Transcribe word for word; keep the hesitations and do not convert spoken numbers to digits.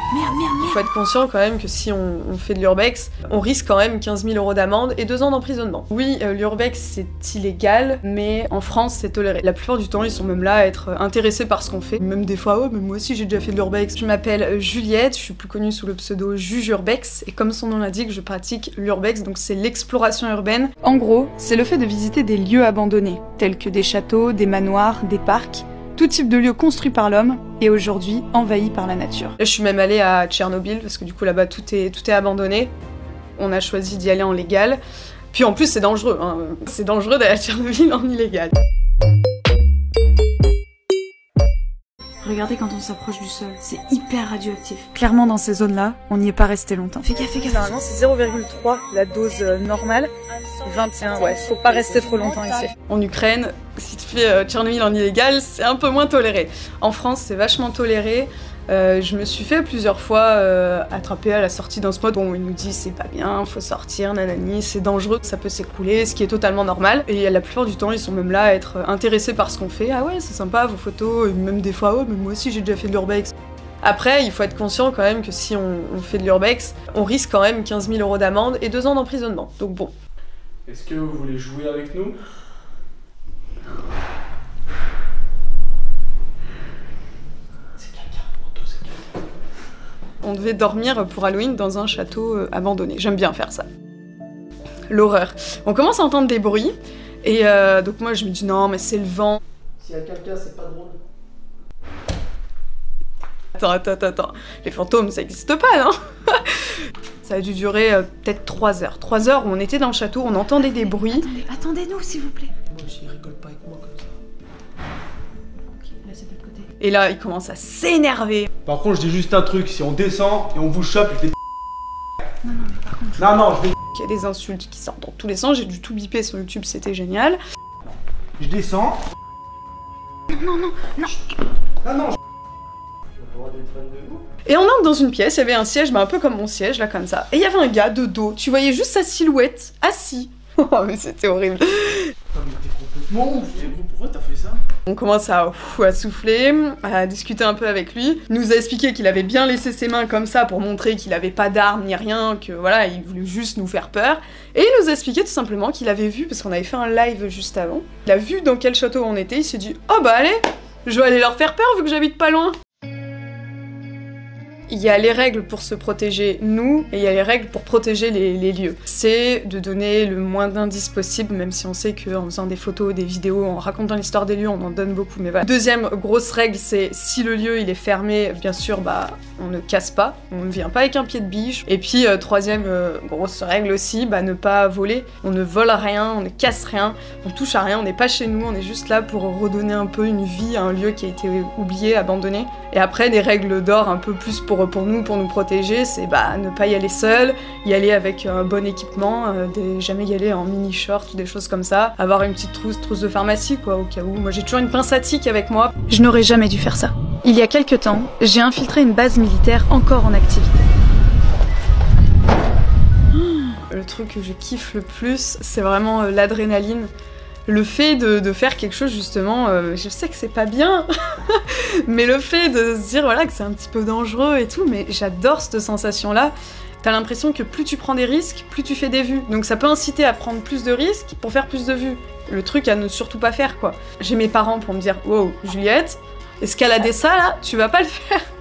Merde, merde, merde. Il faut être conscient quand même que si on, on fait de l'urbex, on risque quand même quinze mille euros d'amende et deux ans d'emprisonnement. Oui, euh, l'urbex c'est illégal, mais en France c'est toléré. La plupart du temps, ils sont même là à être intéressés par ce qu'on fait. Même des fois, oh, mais moi aussi j'ai déjà fait de l'urbex. Je m'appelle Juliette, je suis plus connue sous le pseudo Juge Urbex, et comme son nom l'indique, je pratique l'urbex, donc c'est l'exploration urbaine. En gros, c'est le fait de visiter des lieux abandonnés, tels que des châteaux, des manoirs, des parcs, tout type de lieux construits par l'homme et aujourd'hui envahis par la nature. Là, je suis même allée à Tchernobyl parce que du coup là-bas tout est, tout est abandonné. On a choisi d'y aller en légal. Puis en plus c'est dangereux, hein. C'est dangereux d'aller à Tchernobyl en illégal. Regardez quand on s'approche du sol, c'est hyper radioactif. Clairement dans ces zones-là, on n'y est pas resté longtemps. Fais gaffe, fais gaffe. Normalement c'est zéro virgule trois la dose normale. vingt et un, ouais, faut pas rester trop longtemps ici. En Ukraine, si tu fais euh, Tchernobyl en illégal, c'est un peu moins toléré. En France, c'est vachement toléré. Euh, je me suis fait plusieurs fois euh, attraper à la sortie d'un spot. Bon, ils nous disent c'est pas bien, faut sortir, nanani, c'est dangereux, ça peut s'écrouler, ce qui est totalement normal. Et la plupart du temps, ils sont même là à être intéressés par ce qu'on fait. Ah ouais, c'est sympa, vos photos, et même des fois, oh, mais moi aussi j'ai déjà fait de l'urbex. Après, il faut être conscient quand même que si on, on fait de l'urbex, on risque quand même quinze mille euros d'amende et deux ans d'emprisonnement. Donc bon. Est-ce que vous voulez jouer avec nous? On devait dormir pour Halloween dans un château euh, abandonné. J'aime bien faire ça. L'horreur. On commence à entendre des bruits, et euh, donc moi je me dis non mais c'est le vent. S'il y a quelqu'un, c'est pas drôle. Attends, attends, attends. Les fantômes, ça existe pas, non? Ça a dû durer euh, peut-être trois heures. trois heures où on était dans le château, on entendait des bruits. Attendez, attendez-nous s'il vous plaît. Moi aussi, rigole pas avec moi comme ça. Ok, là c'est de l'autre côté. Et là, il commence à s'énerver. Par contre, je dis juste un truc, si on descend et on vous chope, je vais... Non, non, mais par contre... Je... Non, non, je vais... Il y a des insultes qui sortent dans tous les sens, j'ai dû tout biper sur YouTube, c'était génial. Je descends. Non, non, non, non. Non, non, je... Et on entre dans une pièce, il y avait un siège, bah un peu comme mon siège, là, comme ça. Et il y avait un gars de dos, tu voyais juste sa silhouette, assis. Oh, mais c'était horrible. Oh, mais t'es complètement ouf. Et vous, pourquoi t'as fait ça? On commence à, ouf, à souffler, à discuter un peu avec lui. Il nous a expliqué qu'il avait bien laissé ses mains comme ça pour montrer qu'il avait pas d'armes ni rien, que voilà, il voulait juste nous faire peur. Et il nous a expliqué tout simplement qu'il avait vu, parce qu'on avait fait un live juste avant, il a vu dans quel château on était, il s'est dit « Oh bah allez, je vais aller leur faire peur vu que j'habite pas loin !» Il y a les règles pour se protéger, nous, et il y a les règles pour protéger les, les lieux. C'est de donner le moins d'indices possible, même si on sait qu'en faisant des photos, des vidéos, en racontant l'histoire des lieux, on en donne beaucoup, mais voilà. Deuxième grosse règle, c'est si le lieu il est fermé, bien sûr, bah on ne casse pas, on ne vient pas avec un pied de biche. Et puis euh, troisième euh, grosse règle aussi, bah ne pas voler. On ne vole rien, on ne casse rien, on touche à rien, on n'est pas chez nous, on est juste là pour redonner un peu une vie à un lieu qui a été oublié, abandonné. Et après, des règles d'or un peu plus pour pour nous, pour nous protéger, c'est bah ne pas y aller seul, y aller avec un bon équipement, euh, des, jamais y aller en mini short ou des choses comme ça, avoir une petite trousse, trousse de pharmacie quoi, au cas où. Moi j'ai toujours une pince à tic avec moi. Je n'aurais jamais dû faire ça. Il y a quelques temps, j'ai infiltré une base militaire encore en activité. Le truc que je kiffe le plus, c'est vraiment euh, l'adrénaline. Le fait de, de faire quelque chose justement, euh, je sais que c'est pas bien, mais le fait de se dire voilà que c'est un petit peu dangereux et tout, mais j'adore cette sensation-là. T'as l'impression que plus tu prends des risques, plus tu fais des vues. Donc ça peut inciter à prendre plus de risques pour faire plus de vues. Le truc à ne surtout pas faire quoi. J'ai mes parents pour me dire wow, Juliette, escalader ça là, tu vas pas le faire.